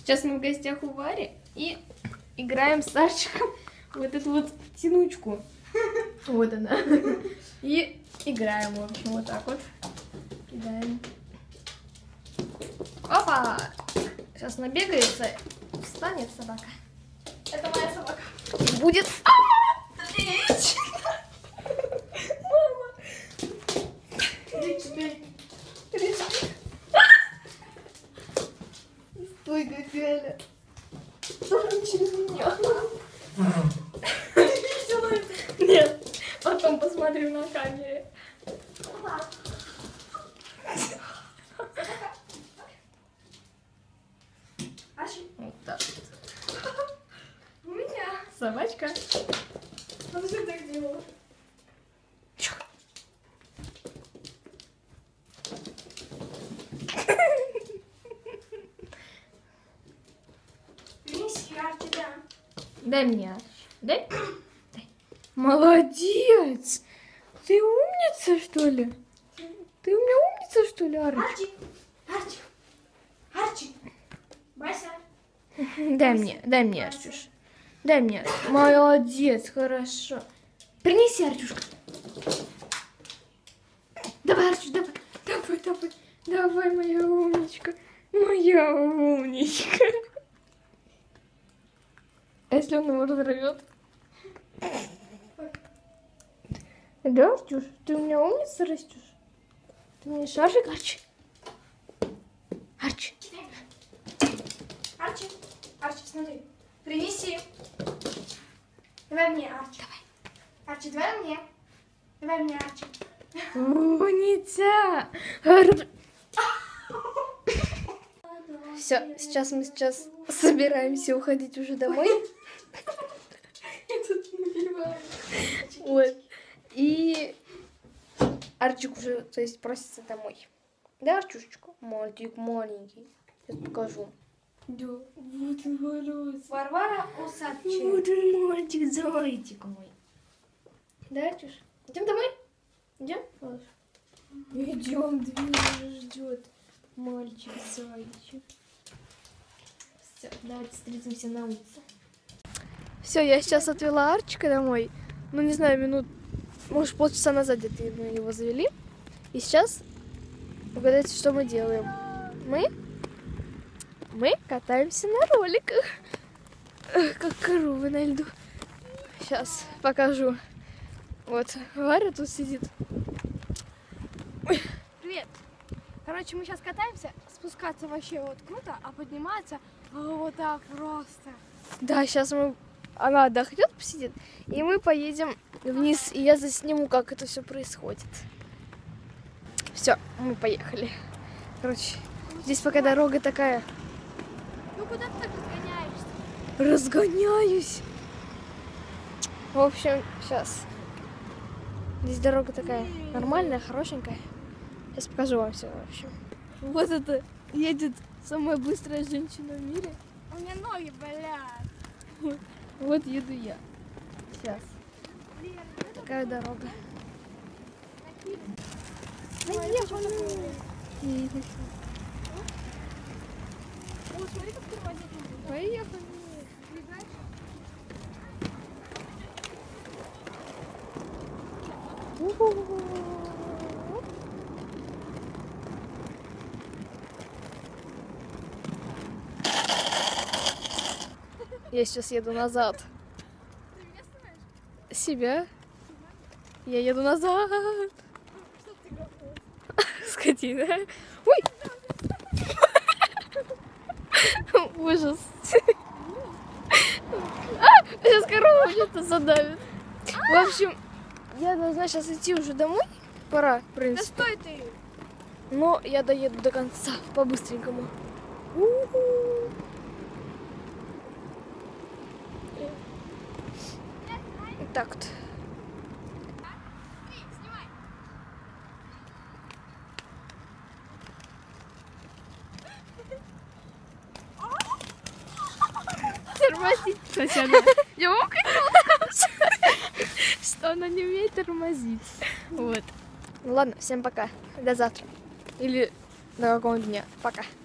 Сейчас мы в гостях у Вари и играем с Арчиком вот эту вот тянучку. Вот она. И играем, в общем, вот так вот. Кидаем. Опа! Сейчас набегается, встанет собака. Это моя собака. И будет... Мама! Стой, Гагаля. Только через меня. Нет, потом посмотрю на камере. Вот так. У меня Собачка. он же так делал. Принеси, Арчи, да. Дай мне, Арчи. Дай. Дай. Молодец. Ты умница, что ли? Ты у меня умница, что ли, Арчи? Арчи, Арчи, Арчи. Бася. Дай мне, Арчуш. Дай мне, Арчуш. Молодец, хорошо. Принеси, Арчушка. Давай, Арчуш, давай. Давай, моя умничка. Моя умничка. А если он его разорвет? Да, Арчуш? Ты у меня умница растешь? Ты мне шарик, Арчи? Арчи. Арчи, Арчи, смотри. Принеси. Давай мне, Арчи. Давай. Арчи, давай мне. Давай мне, Арчи. Умница! Все, сейчас мы собираемся уходить уже домой. Вот. И Арчик уже, то есть, просится домой. Да, Арчушечка? Мальчик маленький. Сейчас покажу. Да, вот он ворос. Варвара Усадчик. Вот он мальчик, зайчик мой. Да, Арчуш? Идем домой? Идем, малыш? Идем, дверь уже ждет. Мальчик, зайчик. Все, давайте встретимся на улице. Все, я сейчас отвела Арчика домой. Ну, не знаю, минут, может, полчаса назад где-то мы его завели. И сейчас, угадайте, что мы делаем. Мы катаемся на роликах. Как коровы на льду. Сейчас покажу. Вот, Варя тут сидит. Ой. Привет. Короче, мы сейчас катаемся. Спускаться вообще вот круто, а подниматься вот так просто. Да, сейчас она отдохнет, посидит, и мы поедем вниз, и я засниму, как это все происходит. Все, мы поехали. Короче, здесь пока дорога такая. Ну куда ты так разгоняешься? Разгоняюсь. В общем, сейчас. Здесь дорога такая нормальная, хорошенькая. Сейчас покажу вам все, в общем. Вот это едет самая быстрая женщина в мире. У меня ноги болят. Вот еду я. Сейчас. Такая дорога. Поехали. О, смотри, как тормозит. Поехали. Я сейчас еду назад. Ты меня снимаешь? Себя? Я еду назад. Чтоб ты готов. Скотина. Ой! Ужас. Сейчас корова что-то задавит. В общем, я должна сейчас идти уже домой. Пора, в Да принципе. стой ты! Но я доеду до конца по-быстренькому. Так вот. Снимай! Тормозить. Кстати, она... Я могу что она не умеет тормозить. Вот. Ну ладно, всем пока. До завтра. Или до какого дня. Пока.